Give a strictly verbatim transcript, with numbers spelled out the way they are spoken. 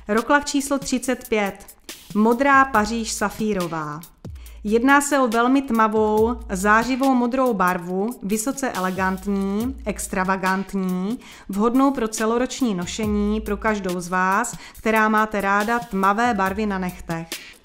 Roklak číslo třicet pět. Modrá Paříž safírová. Jedná se o velmi tmavou, zářivou modrou barvu, vysoce elegantní, extravagantní, vhodnou pro celoroční nošení pro každou z vás, která máte ráda tmavé barvy na nechtech.